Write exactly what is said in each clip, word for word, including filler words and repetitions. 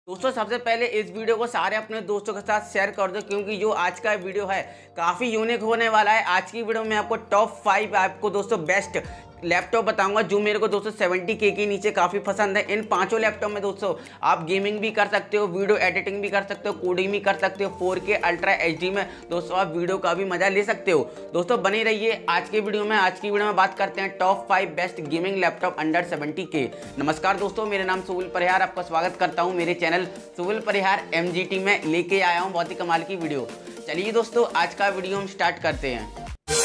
दोस्तों सबसे पहले इस वीडियो को सारे अपने दोस्तों के साथ शेयर कर दो क्योंकि जो आज का वीडियो है काफ़ी यूनिक होने वाला है। आज की वीडियो में आपको टॉप फाइव आपको दोस्तों बेस्ट लैपटॉप बताऊंगा जो मेरे को दोस्तों सेवेंटी के के नीचे काफ़ी पसंद है। इन पांचों लैपटॉप में दोस्तों आप गेमिंग भी कर सकते हो, वीडियो एडिटिंग भी कर सकते हो, कोडिंग भी कर सकते हो, फोर के अल्ट्रा एच डी में दोस्तों आप वीडियो का भी मजा ले सकते हो। दोस्तों बने रहिए आज की वीडियो में। आज की वीडियो में बात करते हैं top five best gaming laptop under seventy K. नमस्कार दोस्तों, मेरा नाम सुविल परिहार, आपका स्वागत करता हूँ मेरे channel Suvil Parihar M G T में। लेके आया हूँ बहुत ही कमाल की वीडियो। चलिए दोस्तों आज का वीडियो हम स्टार्ट करते हैं।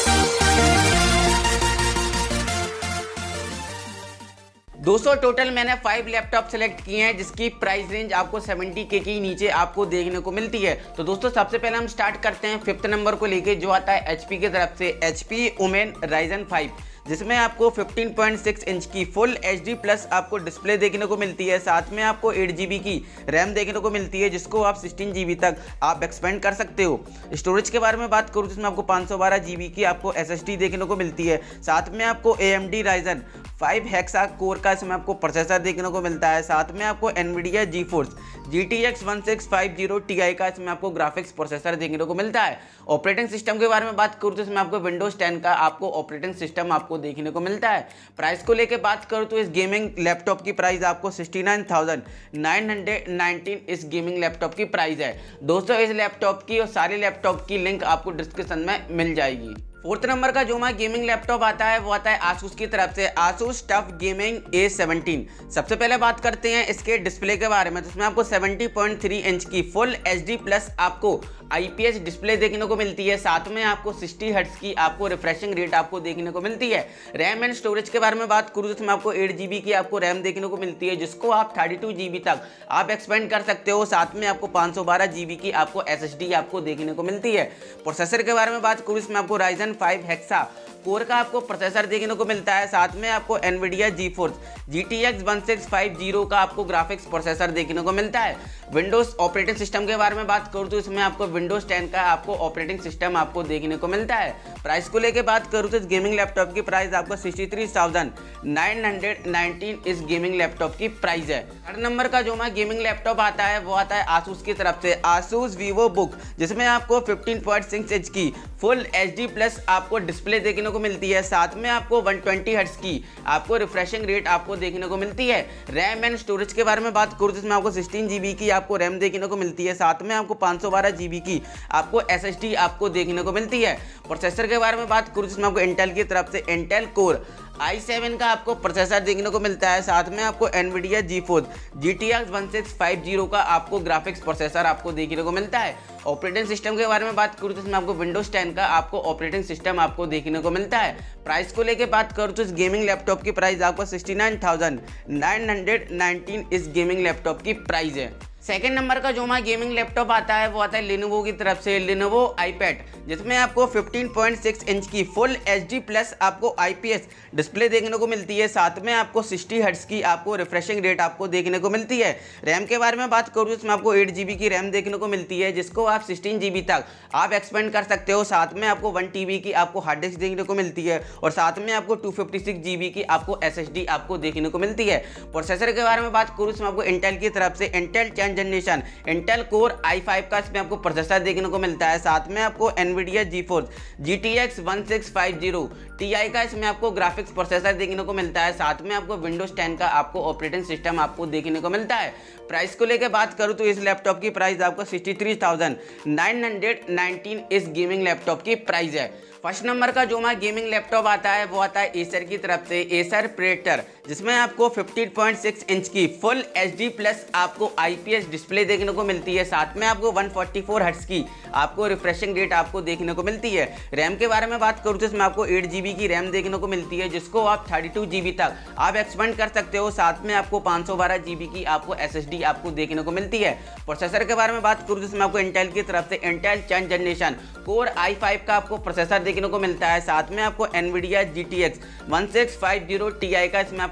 दोस्तों टोटल मैंने फाइव लैपटॉप सेलेक्ट किए हैं जिसकी प्राइस रेंज आपको सेवेंटी के के नीचे आपको देखने को मिलती है। तो दोस्तों सबसे पहले हम स्टार्ट करते हैं फिफ्थ नंबर को लेके, जो आता है एचपी की तरफ से एचपी ओमेन राइजन फाइव, जिसमें आपको फिफ्टीन पॉइंट सिक्स इंच की फुल एचडी प्लस आपको डिस्प्ले देखने को मिलती है। साथ में आपको एट जीबी की रैम देखने को मिलती है जिसको आप सिक्सटीन जीबी तक आप एक्सपेंड कर सकते हो। स्टोरेज के बारे में बात करूँ जिसमें आपको पाँच सौ बारह जीबी की आपको एसएसडी देखने को मिलती है। साथ में आपको AMD Ryzen five hexa core का इसमें आपको प्रोसेसर देखने को मिलता है। साथ में आपको Nvidia GeForce G T X one six five zero T I का इसमें आपको ग्राफिक्स प्रोसेसर देखने को मिलता है। ऑपरेटिंग सिस्टम के बारे में बात करूँ तो इसमें आपको विंडोज टेन का आपको ऑपरेटिंग सिस्टम आपको देखने को मिलता है। प्राइस को लेकर बात करूँ तो इस गेमिंग लैपटॉप की प्राइस आपको sixty nine thousand nine hundred nineteen इस गेमिंग लैपटॉप की प्राइस है। दोस्तों इस लैपटॉप की और सारे लैपटॉप की लिंक आपको डिस्क्रिप्शन में मिल जाएगी। फोर्थ नंबर का जो हमारा गेमिंग लैपटॉप आता है वो आता है आसूस की तरफ से Asus TUF gaming A seventeen. सबसे पहले बात करते हैं इसके डिस्प्ले के बारे में। तो इसमें आपको सेवेंटी पॉइंट थ्री इंच की फुल एचडी प्लस आपको आईपीएस डिस्प्ले देखने को मिलती है। साथ में आपको सिक्सटी हर्ट्ज की आपको रिफ्रेशिंग रेट आपको देखने को मिलती है। रैम एंड स्टोरेज के बारे में बात करूँ तो इसमें आपको एट जीबी की आपको रैम देखने को मिलती है जिसको आप थर्टी टू जीबी तक आप एक्सपेंड कर सकते हो। साथ में आपको पाँच सौ बारह जीबी की आपको एसएसडी आपको देखने को मिलती है। प्रोसेसर के बारे में बात करूँ इसमें आपको राइजन फाइव हेक्सा कोर का आपको प्रोसेसर देखने को मिलता है। साथ में आपको Nvidia GeForce G T X one six five zero का आपको ग्राफिक्स प्रोसेसर देखने को मिलता है। विंडोज ऑपरेटिंग सिस्टम के बारे में बात करूँ तो इसमें आपको विंडोज टेन का आपको ऑपरेटिंग सिस्टम आपको देखने को मिलता है। प्राइस को लेकर बात करूँ तो इस गेमिंग लैपटॉप की प्राइस आपको sixty three thousand nine hundred nineteen इस गेमिंग लैपटॉप की प्राइस है। थर्ड नंबर का जो हमारा गेमिंग लैपटॉप आता है वो आता है आसूस की तरफ से आसूस वीवो बुक, जिसमें आपको फिफ्टीन पॉइंट सिक्स इंच की फुल एचडी प्लस आपको डिस्प्ले देखने को मिलती है। साथ में आपको वन ट्वेंटी हर्ट्ज की आपको रिफ्रेशिंग रेट आपको देखने को मिलती है। रैम एंड स्टोरेज के बारे में बात करूँ तो इसमें आपको सिक्सटीन जीबी की आपको रैम देखने को मिलती है। साथ में आपको पाँच सौ बारह जीबी की आपको एसएसडी आपको देखने को मिलती है। प्रोसेसर के बारे में बात करूँ जिसमें आपको इंटेल की तरफ से इंटेल कोर आई सेवन का आपको प्रोसेसर देखने को मिलता है। साथ में आपको Nvidia GeForce G T X one six five zero का आपको ग्राफिक्स प्रोसेसर आपको देखने को मिलता है। ऑपरेटिंग सिस्टम के बारे में बात करूँ तो इसमें आपको विंडोज टेन का आपको ऑपरेटिंग सिस्टम आपको देखने को मिलता है। प्राइस को लेकर बात करूँ तो इस गेमिंग लैपटॉप की प्राइस आपको sixty nine thousand nine hundred nineteen इस गेमिंग लैपटॉप की प्राइस है। सेकेंड नंबर का जो हमारा गेमिंग लैपटॉप आता है वो आता है लेनोवो की तरफ से लेनोवो आईपैड, जिसमें आपको फिफ्टीन पॉइंट सिक्स इंच की फुल एचडी प्लस आपको आईपीएस डिस्प्ले देखने को मिलती है। साथ में आपको सिक्सटी हर्ट्ज की आपको रिफ्रेशिंग रेट आपको देखने को मिलती है। रैम के बारे में बात करूँ इसमें आपको एट जीबी की रैम देखने को मिलती है जिसको आप सिक्सटीन जीबी तक आप एक्सपेंड कर सकते हो। साथ में आपको वन टीबी की आपको हार्ड डिस्क देखने को मिलती है और साथ में आपको टू फिफ्टी सिक्स जीबी की आपको एसएसडी आपको देखने को मिलती है। प्रोसेसर के बारे में बात करूँ इसमें आपको इंटेल की तरफ से Intel tenth generation Intel core I five का इसमें आपको प्रोसेसर देखने को मिलता है। साथ में आपको Nvidia GeForce G T X one six five zero T I का इसमें आपको ग्राफिक्स प्रोसेसर देखने को मिलता है। साथ में आपको विंडोज टेन का आपको ऑपरेटिंग सिस्टम आपको देखने को मिलता है। प्राइस को लेकर बात करूँ तो इस लैपटॉप की प्राइस आपको sixty three thousand nine hundred nineteen इस गेमिंग लैपटॉप की प्राइस है। फर्स्ट नंबर का जो हमारा गेमिंग लैपटॉप आता है वो आता है एसर की तरफ से एसर प्रेडेटर, जिसमें आपको फिफ्टीन पॉइंट सिक्स इंच की फुल एचडी प्लस आपको आईपीएस डिस्प्ले देखने को मिलती है। साथ में आपको वन फोर्टी फोर हर्ट्ज की आपको रिफ्रेशिंग रेट आपको देखने को मिलती है। रैम के बारे में बात करूँ तो इसमें आपको एट जीबी की रैम देखने को मिलती है जिसको आप थर्टी टू जीबी तक आप एक्सपेंड कर सकते हो। साथ में आपको पाँच सौ बारह जीबी की आपको एसएसडी आपको देखने को मिलती है। प्रोसेसर के बारे में बात करूँ तो इसमें आपको इंटेल की तरफ से Intel tenth generation core I five का आपको प्रोसेसर देखने को मिलता है। साथ में आपको Nvidia G T X one six five zero T I का इसमें आपको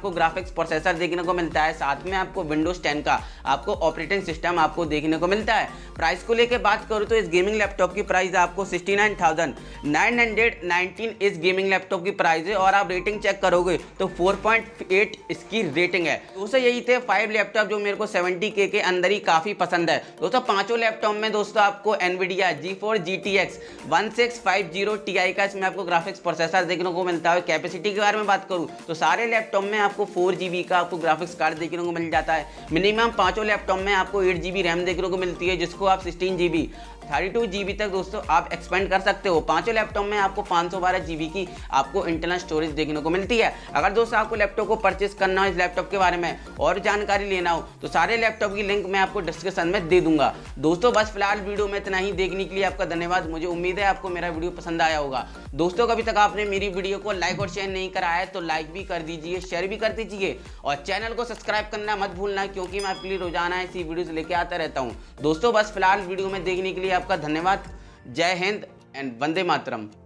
आपको ग्राफिक्स प्रोसेसर देखने को मिलता है, साथ में आपको विंडोज टेन का आपको ऑपरेटिंग सिस्टम आपको देखने को मिलता है। प्राइस को लेकर बात करूँ तो इस गेमिंग लैपटॉप की प्राइस आपको sixty nine thousand nine hundred nineteen इस गेमिंग लैपटॉप की प्राइस है और आप रेटिंग चेक करोगे तो फोर पॉइंट एट इसकी रेटिंग है। दोस्तों यही थे फाइव लैपटॉप जो मेरे को सेवेंटी के के अंदर ही काफी पसंद है। दोस्तों पांचों लैपटॉप में दोस्तों आपको Nvidia GeForce G T X one six five zero T I का इसमें आपको ग्राफिक्स प्रोसेसर देखने को मिलता है। कैपेसिटी के बारे में बात करूं तो सारे लैपटॉप में आपको फोर जीबी का आपको ग्राफिक्स कार्ड देखने को मिल जाता है। मिनिमम पांचों लैपटॉप में आपको एट जीबी रैम देखने को मिलती है, जिसको आप sixteen GB thirty two GB तक दोस्तों आप एक्सपेंड कर सकते हो। पांचों लैपटॉप में आपको पाँच सौ बारह जीबी की आपको इंटरनल स्टोरेज देखने को मिलती है। अगर दोस्तों आपको लैपटॉप को परचेस करना हो, इस लैपटॉप के बारे में और जानकारी लेना हो तो सारे लैपटॉप की लिंक मैं आपको डिस्क्रिप्शन में दे दूंगा। दोस्तों बस फिलहाल वीडियो में इतना ही। देखने के लिए आपका धन्यवाद। मुझे उम्मीद है आपको मेरा वीडियो पसंद आया होगा। दोस्तों कभी तक आपने मेरी वीडियो को लाइक और शेयर नहीं करा है तो लाइक भी कर दीजिए, शेयर भी कर दीजिए और चैनल को सब्सक्राइब करना मत भूलना, क्योंकि मैं आपके लिए रोजाना ऐसी वीडियोस लेके आता रहता हूं। दोस्तों बस फिलहाल वीडियो में देखने के लिए आपका धन्यवाद। जय हिंद एंड वंदे मातरम।